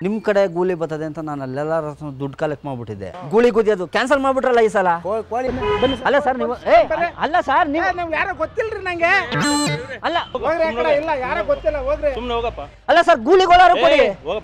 ನಿಮ್ಮ ಕಡೆ ಗೂಳಿ ಬರ್ತದೆ ಅಂತ ನಾನು ಅಲ್ಲೆಲ್ಲ ದುಡ್ಡು ಕಲೆಕ್ಟ್ ಮಾಡ್ಬಿಟ್ಟಿದ್ದೆ. ಗೂಳಿ ಗುದಿಯೋದು ಕ್ಯಾನ್ಸಲ್ ಮಾಡ್ಬಿಟ್ರಲ್ಲ ಈ ಸಲ. ಅಲ್ಲ ಸರ್ ನೀವು ಅಲ್ಲ ಸರ್ ನೀವು ಯಾರೋ ಗೊತ್ತಿಲ್ರಿ ನಂಗೆ. ಅಲ್ಲ ಇಲ್ಲ ಯಾರೋ ಗೊತ್ತಿಲ್ಲ ಹೋಗ್ರಿ. ಸುಮ್ಮನೆ ಹೋಗಪ್ಪ. ಅಲ್ಲ ಸರ್ ಗೂಳಿಗಳಾರು ಕೊಡಿ.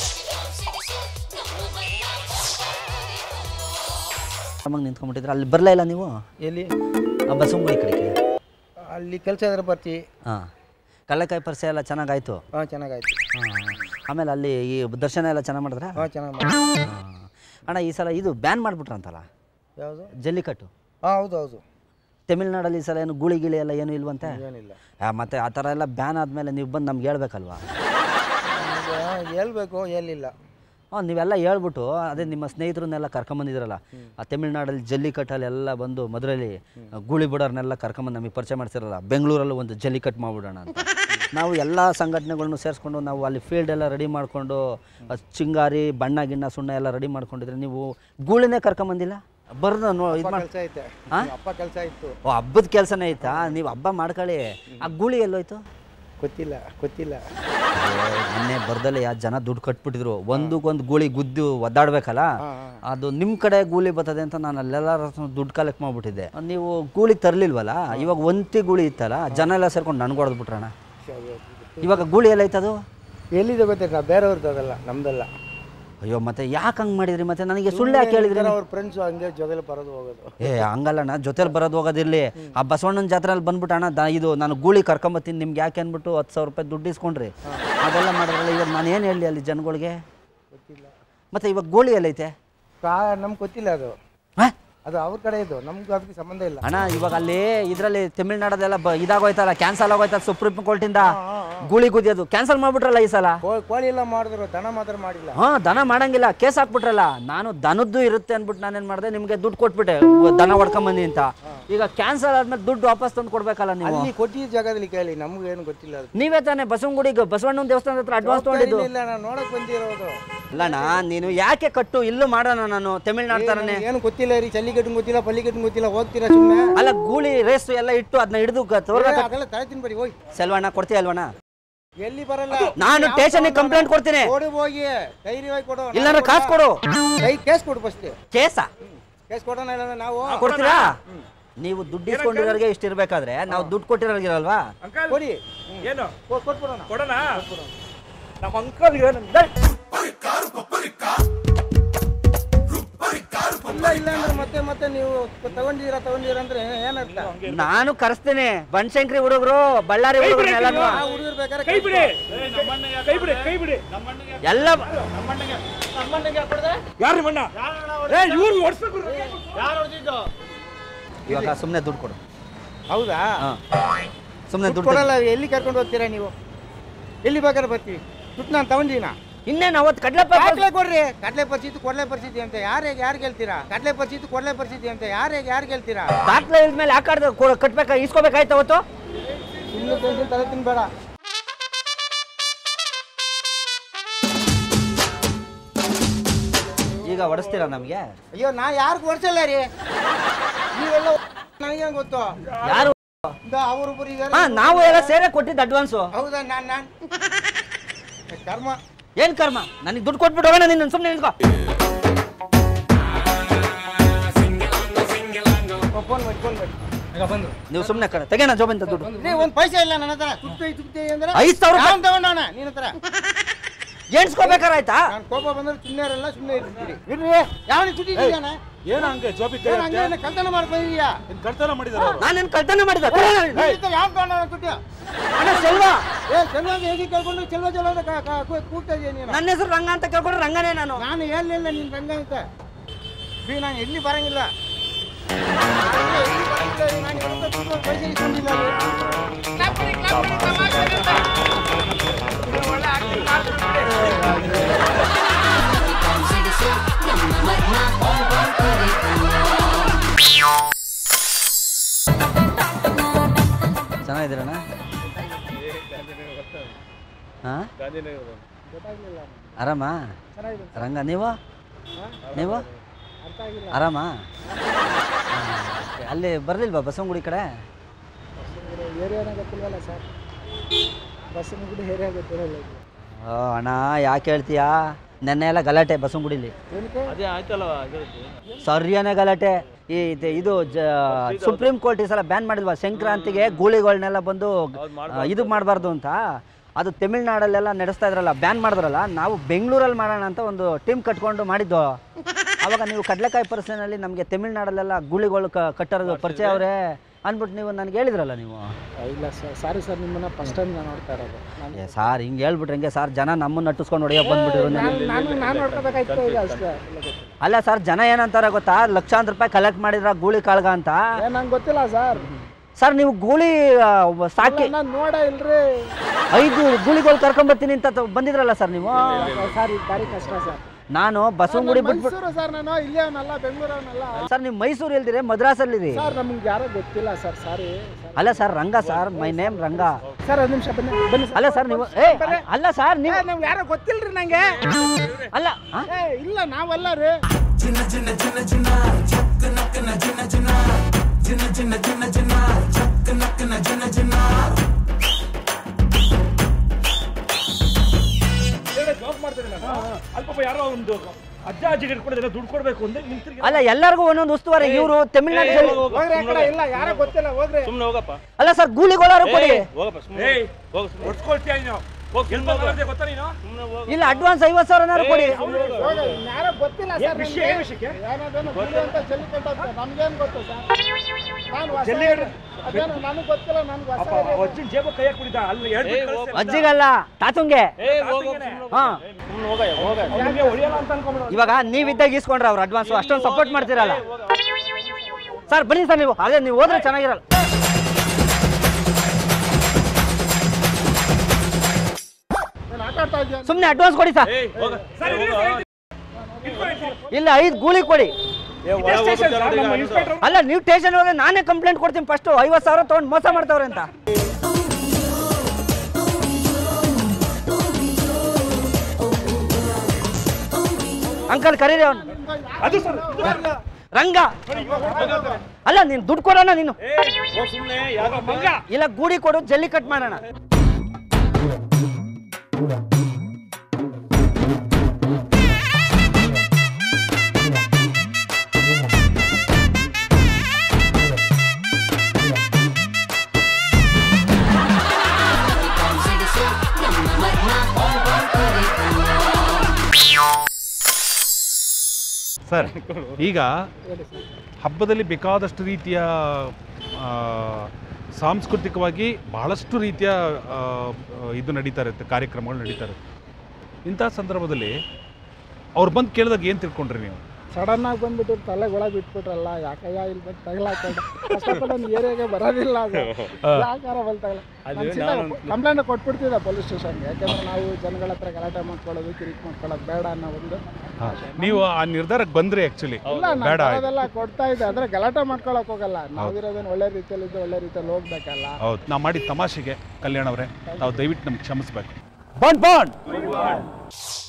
ನಮಗೆ ನಿಂತ್ಕೊಂಡ್ಬಿಟ್ಟಿದ್ರೆ ಅಲ್ಲಿ ಬರಲೇ ಇಲ್ಲ ನೀವು. ಎಲ್ಲಿ? ಬಸವನಗುಡಿ ಕಡೆಗೆ ಅಲ್ಲಿ ಕೆಲಸ ಇದ್ರೆ ಬರ್ತೀವಿ. ಹಾಂ, ಕಳ್ಳೆಕಾಯಿ ಪರಿಚಯ ಎಲ್ಲ ಚೆನ್ನಾಗಾಯ್ತು. ಹಾಂ ಚೆನ್ನಾಗಾಯ್ತು. ಆಮೇಲೆ ಅಲ್ಲಿ ಈ ದರ್ಶನ ಎಲ್ಲ ಚೆನ್ನಾಗಿ ಮಾಡಿದ್ರೆ. ಹಾಂ ಚೆನ್ನಾಗಿ. ಅಣ್ಣ ಈ ಸಲ ಇದು ಬ್ಯಾನ್ ಮಾಡಿಬಿಟ್ರಂತಲ್ಲ ಯಾವುದು? ಜಲ್ಲಿಕಟ್ಟು. ಹಾಂ ಹೌದು ಹೌದು. ತಮಿಳ್ನಾಡಲ್ಲಿ ಈ ಸಲ ಏನು ಗೂಳಿ ಗಿಳಿ ಎಲ್ಲ ಏನೂ ಇಲ್ವಂತೆ. ಏನಿಲ್ಲ. ಮತ್ತೆ ಆ ಥರ ಎಲ್ಲ ಬ್ಯಾನ್ ಆದಮೇಲೆ ನೀವು ಬಂದು ನಮ್ಗೆ ಹೇಳ್ಬೇಕಲ್ವಾ? ಹೇಳ್ಬೇಕು, ಹೇಳಿಲ್ಲ. ನೀವೆಲ್ಲ ಹೇಳ್ಬಿಟ್ಟು ಅದೇ ನಿಮ್ಮ ಸ್ನೇಹಿತರನ್ನೆಲ್ಲ ಕರ್ಕೊಂಬಂದಿದ್ರಲ್ಲ, ಆ ತಮಿಳ್ನಾಡಲ್ಲಿ ಜಲ್ಲಿಕಟ್ಟಲ್ಲಿ ಎಲ್ಲ ಬಂದು ಮಧುರಲ್ಲಿ ಗೂಳಿ ಬಿಡೋರ್ನೆಲ್ಲ ಕರ್ಕೊಂಬಂದು ನಮಗೆ ಪರಿಚಯ ಮಾಡ್ಸಿರಲ್ಲ. ಬೆಂಗಳೂರಲ್ಲೂ ಒಂದು ಜಲ್ಲಿಕಟ್ಟು ಮಾಡ್ಬಿಡೋಣ ಅಂತ ನಾವು ಎಲ್ಲ ಸಂಘಟನೆಗಳನ್ನು ಸೇರಿಸ್ಕೊಂಡು ನಾವು ಅಲ್ಲಿ ಫೀಲ್ಡ್ ಎಲ್ಲ ರೆಡಿ ಮಾಡಿಕೊಂಡು ಚಿಂಗಾರಿ ಬಣ್ಣ ಗಿಣ್ಣ ಸುಣ್ಣ ಎಲ್ಲ ರೆಡಿ ಮಾಡ್ಕೊಂಡಿದ್ರೆ ನೀವು ಗೂಳಿನೇ ಕರ್ಕೊಂಬಂದಿಲ್ಲ. ಬರ್ದು ಇದು ಮಾಡಿ ಅಪ್ಪ ಕೆಲಸ ಇತ್ತು. ಓ ಹಬ್ಬದ ಕೆಲಸನೇ ಆಯ್ತಾ? ನೀವು ಹಬ್ಬ ಮಾಡ್ಕೊಳ್ಳಿ. ಆ ಗೂಳಿ ಎಲ್ಲೋಯ್ತು ಗೊತ್ತಿಲ್ಲ. ಮೊನ್ನೆ ಬರ್ದಲ್ಲೇ ಜನ ದುಡ್ಡು ಕಟ್ಬಿಟ್ಟಿದ್ರು. ಒಂದಕ್ಕೊಂದು ಗೂಳಿ ಗುದ್ದು ಒದ್ದಾಡ್ಬೇಕಲ್ಲ, ಅದು ನಿಮ್ಮ ಕಡೆ ಗೂಳಿ ಬರ್ತದೆ ಅಂತ ನಾನು ಅಲ್ಲೆಲ್ಲ ದುಡ್ಡು ಕಲೆಕ್ಟ್ ಮಾಡ್ಬಿಟ್ಟಿದ್ದೆ. ನೀವು ಗೂಳಿ ತರಲಿಲ್ವಲ್ಲ, ಇವಾಗ ಒಂತಿ ಗೂಳಿ ಇತ್ತಲ್ಲ, ಜನ ಎಲ್ಲ ಸೇರ್ಕೊಂಡು ನನ್ಗೆ ಹೊಡೆದ್ಬಿಟ್ರಣ. ಇವಾಗ ಗೂಳಿ ಎಲ್ಲ ಐತದು ಎಲ್ಲಿದೆ ಗೊತ್ತಿಲ್ಲ, ಬೇರೆಯವ್ರದ್ದು ಅದಲ್ಲ, ನಮ್ದಲ್ಲ. ಅಯ್ಯೋ ಮತ್ತೆ ಯಾಕೆ ಹಂಗೆ ಮಾಡಿದ್ರಿ? ಮತ್ತೆ ನನಗೆ ಸುಳ್ಳು ಯಾಕೆ ಹೇಳಿದ್ರಿ? ಅವ್ರ ಫ್ರೆಂಡ್ಸು ಹಂಗೆ ಜೊತೆಲಿ ಬರೋದು ಹೋಗೋದು. ಹಂಗಲ್ಲಣ್ಣ, ಜೊತೆಲಿ ಬರೋದು ಹೋಗೋದಿರಲಿ. ಆ ಬಸವಣ್ಣನ ಜಾತ್ರೆಯಲ್ಲಿ ಬಂದ್ಬಿಟ್ಟು ಅಣ್ಣ ಇದು ನಾನು ಗೂಳಿ ಕರ್ಕೊಂಬತ್ತೀನಿ ನಿಮ್ಗೆ ಯಾಕೆ ಅಂದ್ಬಿಟ್ಟು 10,000 ರೂಪಾಯಿ ದುಡ್ಡು ಇಸ್ಕೊಂಡ್ರಿ. ಅದೆಲ್ಲ ಮಾಡಿದ್ರಲ್ಲ. ಇವಾಗ ನಾನು ಏನು ಹೇಳಲಿ ಅಲ್ಲಿ ಜನಗಳಿಗೆ? ಗೊತ್ತಿಲ್ಲ. ಮತ್ತೆ ಇವಾಗ ಗೂಳಿ ಎಲ್ಲೈತೆ? ನಮ್ಗೆ ಗೊತ್ತಿಲ್ಲ. ಅದು ಅವ್ರ ಕಡೆ ಇದು, ನಮ್ಗೆ ಅದಕ್ಕೆ ಸಂಬಂಧ ಇಲ್ಲ ಅಣ್ಣ. ಇವಾಗ ಅಲ್ಲಿ ಇದರಲ್ಲಿ ತಮಿಳ್ನಾಡದೆಲ್ಲ ಇದಾಗೋಯ್ತಲ್ಲ, ಕ್ಯಾನ್ಸಲ್ ಆಗೋಯ್ತಲ್ಲ ಸುಪ್ರೀಂ ಕೋರ್ಟಿಂದ. ಗೂಳಿ ಗುದಿಯೋದು ಕ್ಯಾನ್ಸಲ್ ಮಾಡ್ಬಿಟ್ರಲ್ಲ ಈ ಸಲ. ಕೋಳಿ ಎಲ್ಲ ಮಾಡಿದ್ರು, ದನ ಮಾತ್ರ ಮಾಡಿಲ್ಲ. ದನ ಮಾಡಂಗಿಲ್ಲ, ಕೇಸ್ ಹಾಕ್ಬಿಟ್ರಲ್ಲ. ನಾನು ದನದ್ದು ಇರುತ್ತೆ ಅಂದ್ಬಿಟ್ಟು ನಾನೇನು ಮಾಡಿದೆ, ನಿಮಗೆ ದುಡ್ಡು ಕೊಟ್ಬಿಟ್ಟೆ ದನ ಹೊಡ್ಕೊಂಬಂದಿ ಅಂತ. ಈಗ ಕ್ಯಾನ್ಸಲ್ ಆದ್ಮೇಲೆ ದುಡ್ಡು ವಾಪಸ್ ತಂದು ಕೊಡ್ಬೇಕಲ್ಲ ನೀವು. ಅಲ್ಲಿ ಕೊಟ್ಟಿದ್ದ ಜಾಗದಲ್ಲಿ ಕೇಳಿ, ನಮ್ಗೆ ಏನು ಗೊತ್ತಿಲ್ಲ. ನೀವೇ ತಾನೇ ಬಸವನಗುಡಿಗೆ ಬಸವಣ್ಣನ ದೇವಸ್ಥಾನದ ಹತ್ರ ಅಡ್ವಾನ್ಸ್ ತೊಗೊಂಡಿದ್ದು? ಇಲ್ಲ, ನಾನು ನೋಡಕ್ ಬಂದಿರೋದು. ಅಲ್ಲಣ್ಣ, ನೀನು ಯಾಕೆ ಕಟ್ಟು ಇಲ್ಲೂ ಮಾಡೋಣ. ನಾನು ತಮಿಳ್ನಾಡು ತರನೇ ಏನು ಗೊತ್ತಿಲ್ಲ ರೀ. ಜಲ್ಲಿಕಟ್ಟು ಗೊತ್ತಿಲ್ಲ, ಪಲ್ಲಿಕಟ್ಟು ಗೊತ್ತಿಲ್ಲ, ಹೋಗ್ತೀರಾ ಸುಮ್ಮನೆ. ಅಲ್ಲ ಗೂಳಿ ರೇಸ್ ಎಲ್ಲ ಇಟ್ಟು ಅದನ್ನ ಹಿಡಿದು ಅದೆಲ್ಲ ತಳ್ತೀನಿ ಬರೀ ಹೋಗಿ. ಸೆಲ್ವಣ್ಣ ಕೊಡ್ತೀಯ ಅಲ್ವಣ್ಣ? ಎಲ್ಲಿ ಬರಲ್ಲ. ನಾನು ಸ್ಟೇಷನ್ಗೆ ಕಂಪ್ಲೇಂಟ್ ಕೊಡ್ತೀನಿ. ಕೊಡು ಹೋಗಿ, ಧೈರ್ಯವಾಗಿ ಕೊಡು. ಇಲ್ಲಾಂದ್ರೆ ಕಾಸು ಕೊಡು. ಕೇಸ್ ಕೊಡು ಫಸ್ಟ್. ಕೇಸಾ? ಕೇಸ್ ಕೊಡೋಣ. ಇಲ್ಲ ನಾವು ಕೊಡ್ತೀರಾ? ನೀವು ದುಡ್ಡು ಇಸ್ಕೊಂಡಿರೋರಿಗೆ ಇಷ್ಟ ಇರ್ಬೇಕಾದ್ರೆ ನಾವು ದುಡ್ಡು ಕೊಟ್ಟಿರೋರ್ಗಿರಲ್ವಾ? ಕೊಡಿ. ಏನು ಕೊಟ್ಬಿಡೋಣ. ಕೊಡೋಣ. ನಮ್ಮ ಅಂಕಲ್ ಇಲ್ಲ ಅಂದ್ರೆ ಮತ್ತೆ ನೀವು ತಗೊಂಡಿದ್ದೀರಾ ಅಂದ್ರೆ ಏನರ್ಥ? ನಾನು ಕರೆಸ್ತೇನೆ ಬನಶಂಕರಿ ಹುಡುಗರು, ಬಳ್ಳಾರಿ ಹುಡುಗರು ಎಲ್ಲಾನು. ಹುಡುಗರು ಬೇಕಾದ್ರೆ ಕೈ ಬಿಡಿ. ಎಲ್ಲ ಯಾರು ಮಣ್ಣ? ಇವ್ರು ಓಡಿಸ್ಬೇಕು. ಇವಾಗ ಸುಮ್ಮನೆ ದುಡ್ಡು ಕೊಡು. ಹೌದಾ? ಸುಮ್ಮನೆ ದುಡ್ಡು ಕೊಡಲ್ಲ. ಎಲ್ಲಿ ಕರ್ಕೊಂಡು ಹೋಗ್ತೀರಾ ನೀವು? ಎಲ್ಲಿ ಬೇಕಾದ್ರೆ ಬರ್ತೀವಿ. ದುಡ್ಡು ನಾನು ತಗೊಂಡಿನ. ಇನ್ನೇನು ಅವತ್ತು ಕಡ್ಲೆ ಕೊಡ್ರಿ. ಕಡ್ಲೆ ಪರಿಸ್ಥಿತಿ ಕೊಡ್ಲೆ ಪರಿಸ್ಥಿತಿ ಅಂತ ಯಾರು ಕೇಳ್ತೀರಾ? ಕಡ್ಲೆ ಪರಿಸ್ಥಿತಿ ಕೊಡ್ಲೆ ಪರಿಸ್ಥಿತಿ ಅಂತ ಯಾರು ಕೇಳ್ತೀರಾ? ದಾಖಲೆ ಇಲ್ದ್ಮೇಲೆ ಯಾಕಾಡ್ದು ಕಟ್ಬೇಕಾ ಇಸ್ಕೋಬೇಕಾಯ್ತು ಅವತ್ತು? ಇನ್ನು ಟೆನ್ಷನ್ ತಲೆ ತಿನ್ಬೇಡ. ಈಗ ಹೊಡಿಸ್ತೀರಾ ನಮಗೆ? ಅಯ್ಯೋ, ನಾ ಯಾರಿಗೂ ಹೊಡ್ಸಲ್ಲ ರೀ. ನೀವೆಲ್ಲ ನನಗೇನು ಗೊತ್ತು? ಯಾರು? ಅವರೊಬ್ಬರು ನಾವು ಎಲ್ಲ ಸೇರೆ ಕೊಟ್ಟಿದ್ದು ಅಡ್ವಾನ್ಸು. ಹೌದಾ? ನಾನು ಕರ್ಮ. ಏನ್ ಕರ್ಮ? ನನಗೆ ದುಡ್ಡು ಕೊಟ್ಬಿಟ್ಟು ಹೋಗೋಣ. ನೀನು ಸುಮ್ಮನೆ ನಿಂತ್ಕೋ. ಫೋನ್ ಮಾಡಿ ಬಂದು ನೀವು ಸುಮ್ಮನೆ ತೆಗೋಣ ಜೋಬಂತ ದುಡ್ಡು. ಒಂದು ಪೈಸೆ ಇಲ್ಲ ನನ್ನ ಹತ್ರ. ತುಟ್ಟಿ ಅಂದ್ರೆ 5,000 ತಗೊಂಡವಣ ನಿನ್ನ ಹತ್ರ. ಎಣ್ಸ್ಕೋಬೇಕಾರಾಯ್ತಾ? ನಾನು ಕೋಪ ಬಂದ್ರೆ ಸುಮ್ಮನೆ ಇರಲ್ಲ, ಸುಮ್ಮನೆ ಇರ್ತೀರಿ. ಯಾವನಿಗೆ ತುಟ್ಟಿದ್ದಾನೆ? ಏನು ಹಂಗೆ ಜೋಬಿ ಕಳ್ತನ ಮಾಡ್ಕೊಂಡಿದ್ಯಾ? ಕಳ್ತನ ಮಾಡಿದಾರೆ. ನಾನೇನು ಕಳ್ತನ ಮಾಡಿದ? ಯಾವ ತಗೊಂಡ ತುಟ್ಟಿ? ಸೆಲ್ವಾ ಚೆಲ್ವಾಗ ಹೇಗೆ ಕೇಳ್ಕೊಂಡು ಚೆಲ್ವ ಕೂಗ್ತಾ ಇದೀಯ ನೀನು? ನನ್ನ ಹೆಸರು ರಂಗ ಅಂತ ಕೇಳ್ಕೊಂಡ್ರೆ ರಂಗನೇ ನಾನು. ನಾನು ಹೇಳಿಲ್ಲ ನೀನು ರಂಗ ಅಂತ. ನಾನು ಎಲ್ಲಿ ಬರಂಗಿಲ್ಲ. ಪೈಸೆ ಇಸ್ಕೊಂಡಿಲ್ಲ. ಚೆನ್ನಾಗಿದ್ದೀರಣ್ಣ? ಹಾಂ, ಆರಾಮ ರಂಗ? ನೀವು ಆರಾಮ? ಅಲ್ಲಿ ಬರಲಿಲ್ವಾ ಬಸವನಗುಡಿ ಕಡೆ? ಏರಿಯಾನ ಗೊತ್ತಿಲ್ವಲ್ಲ ಸರ್. ಬಸವನಗುಡಿ ಏರಿಯಾ ಗೊತ್ತಿರಲ್ಲ. ಅಣ್ಣ ಯಾಕೆ ಹೇಳ್ತೀಯಾ? ನೆನ್ನೆ ಎಲ್ಲ ಗಲಾಟೆ ಬಸವನಗುಡಿಲಿ ಅದೇ ಆಯ್ತಲ್ಲ ಸರಿಯಾನೇ ಗಲಾಟೆ. ಇದು ಸುಪ್ರೀಂ ಕೋರ್ಟ್ ಈ ಸಲ ಬ್ಯಾನ್ ಮಾಡಿಲ್ವಾ ಸಂಕ್ರಾಂತಿಗೆ ಗೂಳಿಗಳನ್ನೆಲ್ಲ ಬಂದು ಇದು ಮಾಡಬಾರ್ದು ಅಂತ. ಅದು ತಮಿಳ್ನಾಡಲ್ಲೆಲ್ಲ ನಡೆಸ್ತಾ ಇದ್ರಲ್ಲ, ಬ್ಯಾನ್ ಮಾಡಿದ್ರಲ್ಲ. ನಾವು ಬೆಂಗಳೂರಲ್ಲಿ ಮಾಡೋಣ ಅಂತ ಒಂದು ಟೀಮ್ ಕಟ್ಕೊಂಡು ಮಾಡಿದ್ದು. ಆವಾಗ ನೀವು ಕಡಲೆಕಾಯಿ ಪರಿಸೆನಲ್ಲಿ ನಮಗೆ ತಮಿಳ್ನಾಡಲ್ಲೆಲ್ಲ ಗೂಳಿಗಳು ಕಟ್ಟೋದು ಪರಿಚಯ ಅವರೇ ಅಂದ್ಬಿಟ್ಟು ನೀವು ನನಗೆ ಹೇಳಿದ್ರಲ್ಲ ನೀವು. ಇಲ್ಲ ಸರ್, ಸಾರಿ ಸರ್, ನಿಮ್ಮನ್ನ ಫಸ್ಟ್ ಟೈಮ್ ನಾನು ನೋಡ್ತಾ ಇರೋದು. ಸಾರ್ ಹಿಂಗೆ ಹೇಳ್ಬಿಟ್ರೆ ಹೆಂಗೆ ಸಾರ್, ಜನ ನಮ್ಮನ್ನು ನಟ್ಟಿಸ್ಕೊಂಡು ಹೊಡೆಯೋಕೆ ಬಂದ್ಬಿಟ್ಟಿರೋ. ನಾನು ನೋಡ್ಕೋಬೇಕಾಯ್ತು ಈಗ ಅಷ್ಟೇ. ಅಲ್ಲ ಸರ್, ಜನ ಏನಂತಾರೆ ಗೊತ್ತಾ, ಲಕ್ಷಾಂತರ ರೂಪಾಯಿ ಕಲೆಕ್ಟ್ ಮಾಡಿದ್ರ ಗೂಳಿ ಕಾಳ್ಗ ಅಂತ. ನಂಗೆ ಗೊತ್ತಿಲ್ಲ ಸರ್. ಸರ್ ನೀವು ಗೂಳಿ ಸಾಕಿ ನಾನು ನೋಡ ಇಲ್ರಿ. 5 ಗೂಳಿಗಳು ಕರ್ಕೊಂಬರ್ತೀನಿ ಅಂತ ಬಂದಿದ್ರಲ್ಲ ಸರ್ ನೀವು. ಸರ್ ಇದು ಭಾರಿ ಕಷ್ಟ ಸರ್. ನಾನು ಬಸವನಗುಡಿ ಬಿಟ್ಬಿಟ್ಟು ಸರ್, ನಾನು ಇಲ್ಲೇ ಅವನಲ್ಲ, ಬೆಂಗಳೂರವನಲ್ಲ ಸರ್. ನೀವು ಮೈಸೂರು ಎಲ್ದಿರಿ, ಮದ್ರಾಸಲ್ಲಿರಿ ಸರ್. ನಮ್ಗೆ ಯಾರೋ ಗೊತ್ತಿಲ್ಲ ಸರ್, ಸಾರಿ. ಅಲ್ಲ sir, Ranga sir, my name Ranga sir. 1 ನಿಮಿಷ ಬನ್ನಿ ಅಲ್ಲ ಸರ್ ನೀವು ಅಲ್ಲ ಸರ್ ನೀವು ನಮ್ಗೆ ಯಾರೋ ಗೊತ್ತಿಲ್ರಿ ನಂಗೆ. ಅಲ್ಲ ಇಲ್ಲ ನಾವಲ್ಲ ರೀ. ಜಾಬ್ ಮಾಡ್ತಾರೆ ಅಲ್ಪ ಯಾರೋ ಒಂದು ಅಜ್ಜ ಅಜ್ಜಿಗೆ ಇಟ್ಕೊಂಡಿದ್ರೆ ದುಡ್ಡು ಕೊಡ್ಬೇಕು ಅಂದ್ರೆ ಅಲ್ಲ, ಎಲ್ಲರಿಗೂ ಒಂದೊಂದು ಉಸ್ತುವಾರಿ. ಇವರು ತಮಿಳ್ನಾಡು ಇಲ್ಲ ಯಾರೋ ಗೊತ್ತಿಲ್ಲ, ಹೋಗ್ರಿ. ಸುಮ್ಮನೆ ಹೋಗಪ್ಪ. ಅಲ್ಲ ಸರ್, ಗೂಳಿಗೋಳಾರು ಕೊಡಿ. ಹೋಗಪ್ಪ ಸುಮ್ಮನೆ ಹೊಡ್ಸ್ಕೊಳ್ತೀಯ ನೀನು. ಗೊತ್ತಾ ನೀನು? ಇಲ್ಲ, ಅಡ್ವಾನ್ಸ್ 50,000 ಕೊಡಿ. ಯಾರೋ ಗೊತ್ತಿಲ್ಲ ಸರ್. ವಿಷಯಕ್ಕೆ ನಮ್ಗೇನು ಗೊತ್ತು ಸರ್? ನನಗೆ ಗೊತ್ತಿಲ್ಲ. ನನ್ಗೆ ಅಜ್ಜಿನ ಜೇಬ ಕೈಯಾಗ ಕುಡಿದ ಅಲ್ಲಿ ಅಜ್ಜಿಗಲ್ಲ, ತಾತುಂಗೆ. ಹಾ, ಹೊಡಿಯಲ್ಲ ಅಂತ ಅನ್ಕೊಂಡ್ಬಿಡ. ಇವಾಗ ನೀವಿದ್ದಾಗ ಇಸ್ಕೊಂಡ್ರೆ ಅವ್ರು ಅಡ್ವಾನ್ಸ್ ಅಷ್ಟೊಂದು ಸಪೋರ್ಟ್ ಮಾಡ್ತಿರಲ್ಲ ಸರ್. ಬನ್ನಿ ಸರ್, ನೀವು ಅದೇ ನೀವು ಹೋದ್ರೆ ಚೆನ್ನಾಗಿರಲ್ಲ. ಸುಮ್ಮನೆ ಅಡ್ವಾನ್ಸ್ ಕೊಡಿ ಸರ್. ಇಲ್ಲ, 5 ಗೂಳಿ ಕೊಡಿ. ಅಲ್ಲ, ನೀವು ಸ್ಟೇಷನ್ ಹೋದ್ರೆ ನಾನೇ ಕಂಪ್ಲೇಂಟ್ ಕೊಡ್ತೀನಿ. ಫಸ್ಟ್ 50,000 ತೊಗೊಂಡು ಮೋಸ ಮಾಡ್ತಾವ್ರೆ ಅಂತ. ಅಂಕಲ್ ಕರೀರಿ ಅವ್ನು. ರಂಗ ಅಲ್ಲ, ನೀನು ದುಡ್ಡು ಕೊಡೋಣ ನೀನು. ಇಲ್ಲ, ಗೂಡಿ ಕೊಡು, ಜಲ್ಲಿ ಕಟ್ ಮಾಡೋಣ. ಸರ್, ಈಗ ಹಬ್ಬದಲ್ಲಿ ಬೇಕಾದಷ್ಟು ರೀತಿಯ ಸಾಂಸ್ಕೃತಿಕವಾಗಿ ಬಹಳಷ್ಟು ರೀತಿಯ ಇದು ನಡೀತಾ ಇರುತ್ತೆ, ಕಾರ್ಯಕ್ರಮಗಳು ನಡೀತಾ ಇರುತ್ತೆ. ಇಂಥ ಸಂದರ್ಭದಲ್ಲಿ ಅವ್ರು ಬಂದು ಕೇಳಿದಾಗ ಏನು ತಿಳ್ಕೊಂಡ್ರಿ ನೀವು? ಸಡನ್ ಆಗಿ ಬಂದ್ಬಿಟ್ಟು ತಲೆಗೊಳಗೆ ಬಿಟ್ಬಿಟ್ರಲ್ಲ, ಯಾಕಯ್ಯ ಇಲ್ಲಿ ಬಂದು ತಗಲಾಕೊಂಡು ಕಷ್ಟಪಟ್ಟು ಒಂದು ಏರಿಯಾಗೆ ಬರೋದಿಲ್ಲ. ಅದು ಯಾಕಾರ ಬಂತಾಗಲ್ಲ. ಕಂಪ್ಲೇಂಟ್ ಕೊಟ್ಬಿಡ್ತಿದ್ದೆ ಪೊಲೀಸ್ ಸ್ಟೇಷನ್ಗೆ. ಯಾಕೆಂದ್ರೆ ನಾವು ಜನಗಳ ಹತ್ರ ಗಲಾಟೆ ಮಾಡ್ಕೊಳ್ಳೋದು, ಕಿರಿಕ್ ಮಾಡ್ಕೊಳ್ಳೋದು ಬೇಡ ಅನ್ನೋ ಒಂದು. ನೀವು ಆ ನಿರ್ಧಾರಕ್ಕೆ ಬಂದ್ರಿ ಆ್ಯಕ್ಚುಲಿ? ಇಲ್ಲ, ನಾನು ಅದೆಲ್ಲ ಕೊಡ್ತಾ ಇದ್ದೆ, ಆದರೆ ಗಲಾಟೆ ಮಾಡ್ಕೊಳಕ್ ಹೋಗಲ್ಲ. ನಾವಿರೋದನ್ನು ಒಳ್ಳೆ ರೀತಿಯಲ್ಲಿದ್ದು ಒಳ್ಳೆ ರೀತಿಯಲ್ಲಿ ಹೋಗ್ಬೇಕಲ್ಲ. ಹೌದು, ನಾವು ಮಾಡಿ ತಮಾಷೆಗೆ ಕಲ್ಯಾಣ್ ಅವರೇ, ನಾವು ದಯವಿಟ್ಟು ನಮ್ಗೆ ಕ್ಷಮಿಸ್ಬೇಕು. ಬಾಂಡ್